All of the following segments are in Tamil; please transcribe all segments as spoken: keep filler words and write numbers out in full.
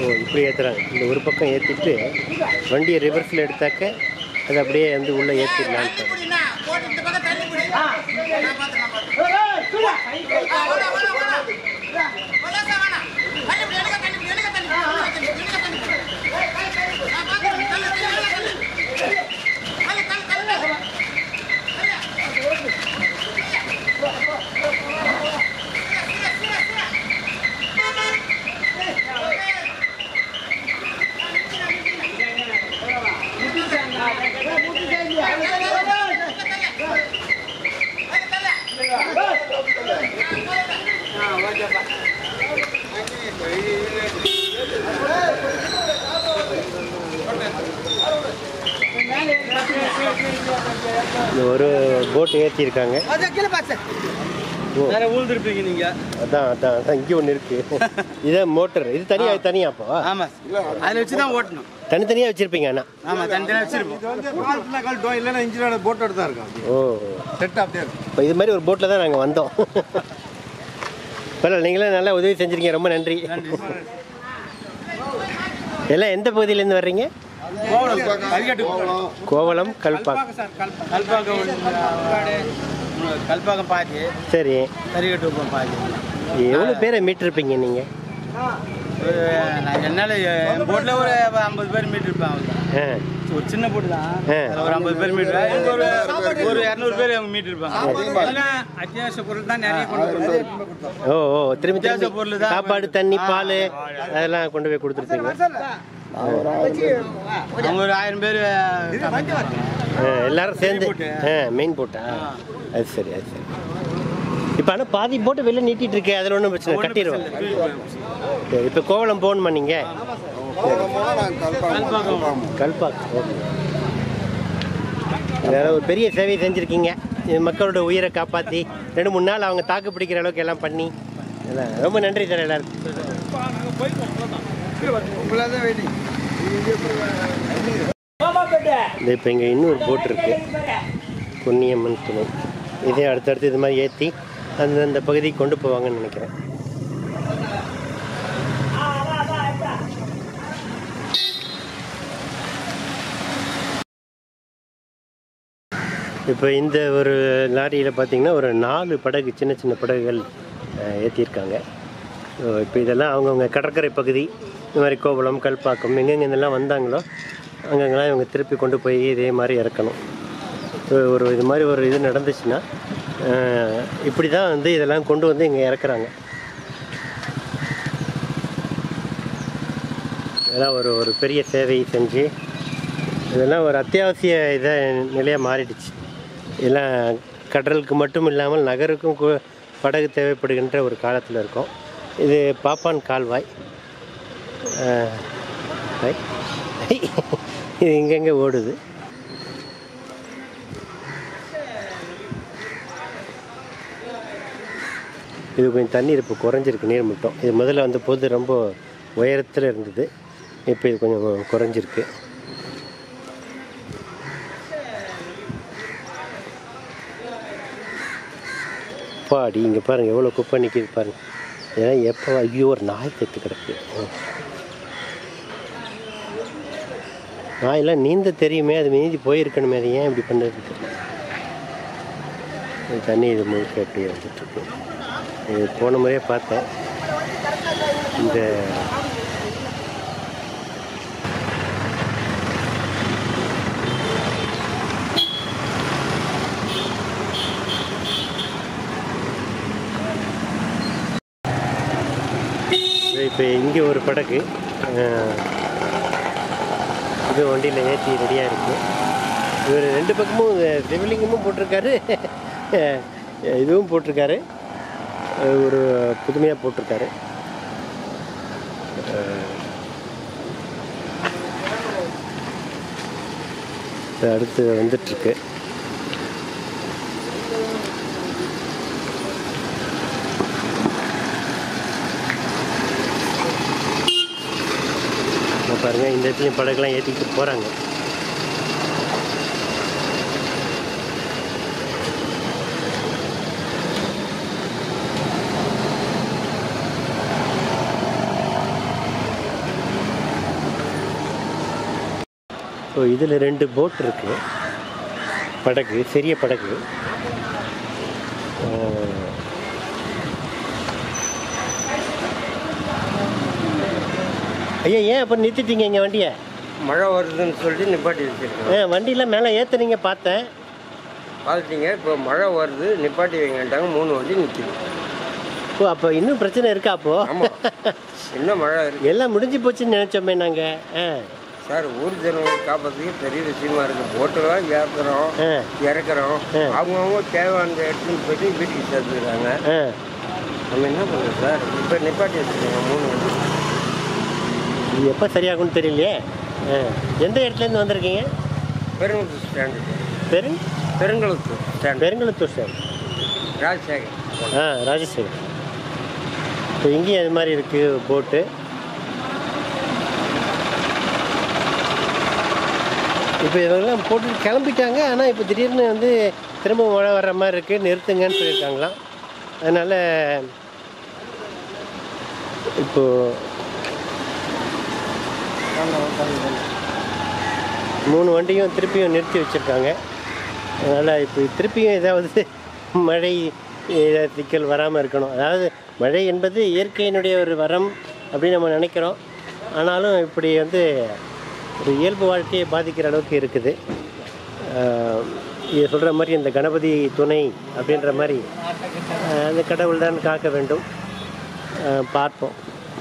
ஓ இப்படி ஏற்றுறாங்க. இந்த ஒரு பக்கம் ஏற்றிட்டு வண்டியை ரிவர்ஸில் எடுத்தாக்க அது அப்படியே வந்து உள்ளே ஏற்றிடலான்ட்டு. ஒரு போட் ஏற்றிருக்காங்க. அதான் அதான் அதான் இங்கே ஒன்று இருக்கு. இதான் மோட்டர். இது தனியாக தனியாக அப்போ அதில் வச்சு தான் ஓட்டணும். தனித்தனியாக வச்சிருப்பீங்க. அண்ணா ஆமாம் தனித்தனியாக வச்சிருப்போம். இல்லைன்னா இன்ஜினோட போட்டோட தான் இருக்கும். ஓ செட் அப்படியே இருக்கும். இப்போ இது மாதிரி ஒரு போட்டில் தான் நாங்கள் வந்தோம். பரவாயில்ல, நீங்களே நல்லா உதவி செஞ்சுருக்கீங்க. ரொம்ப நன்றி. எல்லாம் எந்த பகுதியிலேருந்து வர்றீங்க? கோவளம், கல்பாக்கம். கல்பாக்கம் பாதி. சரி, கரிகட்டுப்பம் பாதி. எவ்வளோ பேரை மீட்டிருப்பீங்க நீங்கள்? என்னால் என் போட்டில் ஒரு ஐம்பது பேர் மீட்டிருப்பேன். ஆ ஒரு சின்ன போட்டு தான் ஒரு ஐம்பது பேர் மீட்டர் ஒரு ஒரு இரநூறு பேர் அவங்க மீட்டிருப்பாங்க. அத்தியாவசிய பொருள் தான் நிறைய கொண்டு. ஓ ஓ திரும்பி திரும்பி பொருள் தான். சாப்பாடு, தண்ணி, பால் அதெல்லாம் கொண்டு போய் கொடுத்துருப்பீங்க. அவங்க ஒரு ஆயிரம் பேர் எல்லாரும் சேர்ந்து. ஆ மெயின் போட்டா? அது சரி, அது சரி. இப்போ ஆனால் பாதி போட்டு வெளில நீட்டிகிட்டு இருக்கேன். அதில் ஒன்றும் பிரச்சனை, கட்டிடுவோம். சரி, இப்போ கோவளம் போகணுமா நீங்கள்? கல்பாக்கம். ஓகே, வேற ஒரு பெரிய சேவை செஞ்சுருக்கீங்க. மக்களோட உயிரை காப்பாற்றி ரெண்டு மூணு நாள் அவங்க தாக்கு பிடிக்கிற அளவுக்கு எல்லாம் பண்ணி எல்லாம் ரொம்ப நன்றி சார் எல்லாருக்கும். இப்போ இங்கே இன்னொரு போட் இருக்குது, பொன்னியம்மன் துணை. இதே அடுத்தடுத்து இது மாதிரி ஏற்றி அந்தந்த பகுதிக்கு கொண்டு போவாங்கன்னு நினைக்கிறேன். இப்போ இந்த ஒரு லாரியில் பார்த்திங்கன்னா ஒரு நாலு படகு, சின்ன சின்ன படகுகள் ஏற்றிருக்காங்க. இப்போ இதெல்லாம் அவங்கவுங்க கடற்கரை பகுதி, இந்த மாதிரி கோவளம், கல்பாக்கம், எங்கெங்கே இதெல்லாம் வந்தாங்களோ அங்கங்கெல்லாம் இவங்க திருப்பி கொண்டு போய் இதே மாதிரி இறக்கணும். ஒரு இது மாதிரி ஒரு இது நடந்துச்சுன்னா இப்படி தான் வந்து இதெல்லாம் கொண்டு வந்து இங்கே இறக்குறாங்க. இதெல்லாம் ஒரு ஒரு பெரிய சேவை செஞ்சு இதெல்லாம் ஒரு அத்தியாவசிய இதை நிலையாக மாறிடுச்சு. இதெல்லாம் கடலுக்கு மட்டும் இல்லாமல் நகருக்கும் படகு தேவைப்படுகின்ற ஒரு காலத்தில் இருக்கோம். இது பாப்பான் கால்வாய். இது இங்கங்கே ஓடுது. இது கொஞ்சம் தண்ணீர் இப்போ குறைஞ்சிருக்கு, நீர் மட்டம். இது முதல்ல வந்த போது ரொம்ப உயரத்தில் இருந்தது, இப்போ இது கொஞ்சம் குறைஞ்சிருக்கு. பாடி இங்கே பாருங்கள் எவ்வளோ குப்பை நிற்கிது பாருங்கள். ஏன்னா எப்போ ஐயோ ஒரு நாய் செத்து கிடக்கு. நாயெல்லாம் நீந்த தெரியுமே, அது நீந்தி போயிருக்கணுமே, அது ஏன் இப்படி பண்ணுறதுக்கு? தண்ணி இது முழுக்க எப்படி வந்துட்டுருக்கு. இது போன முறையே பார்த்தேன். இந்த இப்போ இங்கே ஒரு படகு இது வண்டியில் ஏற்றி ரெடியாக இருக்குது. இவர் ரெண்டு பக்கமும் சிவலிங்கமும் போட்டிருக்காரு, இதுவும் போட்டிருக்காரு, ஒரு புதுமையாக போட்டிருக்காரு. அடுத்து வந்துட்டுருக்கு. பாருங்கள், இந்த இடத்துலையும் படகுலாம் ஏற்றிக்கிட்டு போகிறாங்க. ஸோ இதில் ரெண்டு போட் இருக்குது, படகு, சிறிய படகு. ஐயா ஏன் அப்போ நிறுத்திட்டீங்க இங்கே வண்டியை? மழை வருதுன்னு சொல்லிட்டு நிப்பாட்டி வச்சுருக்கேன். ஆ வண்டியில் மேலே ஏற்றுனீங்க பார்த்தேன். பார்த்துட்டீங்க, இப்போ மழை வருது நிப்பாட்டி வைங்கட்டாங்க, மூணு வண்டி நிற்கிது. ஓ அப்போ இன்னும் பிரச்சனை இருக்கா அப்போது? ஆமாம், இன்னும் மழை இருக்குது. எல்லாம் முடிஞ்சு போச்சுன்னு நினச்சோமே நாங்கள். ஆ சார், ஊர் ஜனங்களை காப்பாற்றுறதுக்கு பெரிய விஷயமா இருக்குது. போட்டெல்லாம் ஏற்றுறோம், இறக்குறோம், அவங்கவுங்க தேவையான இடத்துக்கு போயிட்டு வீட்டுக்கு சேர்த்துக்கிறாங்க. நம்ம என்ன பண்ணுறோம் சார்? இப்போ நிப்பாட்டி வச்சுருக்கோங்க மூணு வண்டி. இது எப்போ சரியாகும்னு தெரியலையே. ஆ எந்த இடத்துலேருந்து வந்திருக்கீங்க? பெருங்குளத்தூர் ஸ்டாண்டு. பெரு பெருங்குளத்தூர் ஸ்டாண்டு. பெருங்குளத்தூர் ஸ்டாண்ட். ராஜசேகர். ஆ ராஜசேகர். இப்போ இங்கேயும் அது மாதிரி இருக்குது போட்டு. இப்போ இதெல்லாம் போட்டு கிளம்பிட்டாங்க. ஆனால் இப்போ திடீர்னு வந்து திரும்ப மழை வர்ற மாதிரி இருக்குது, நிறுத்துங்கன்னு சொல்லியிருக்காங்களாம். அதனால் இப்போது மூணு வண்டியும் திருப்பியும் நிறுத்தி வச்சுருக்காங்க. அதனால் இப்போ திருப்பியும் ஏதாவது மழை சிக்கல் வராமல் இருக்கணும். அதாவது மழை என்பது இயற்கையினுடைய ஒரு வரம் அப்படின்னு நம்ம நினைக்கிறோம். ஆனாலும் இப்படி வந்து ஒரு இயல்பு வாழ்க்கையை பாதிக்கிற அளவுக்கு இருக்குது. இது சொல்கிற மாதிரி இந்த கணபதி துணை அப்படின்ற மாதிரி அந்த கடவுள் தான் காக்க வேண்டும். பார்ப்போம்.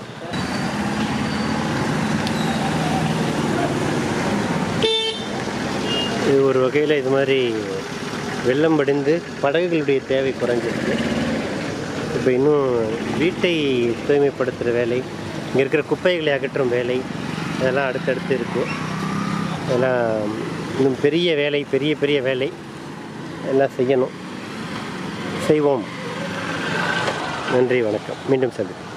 இது ஒரு வகையில் இது மாதிரி வெள்ளம் படிந்து படகுகளுடைய தேவை குறைஞ்சிருக்கு. இப்போ இன்னும் வீட்டை தூய்மைப்படுத்துகிற வேலை, இங்கே இருக்கிற குப்பைகளை அகற்றும் வேலை, அதெல்லாம் அடுத்தடுத்து இருக்குது. அதெல்லாம் இன்னும் பெரிய வேலை, பெரிய பெரிய வேலை எல்லாம் செய்யணும். செய்வோம். நன்றி, வணக்கம். மீண்டும் சந்திப்போம்.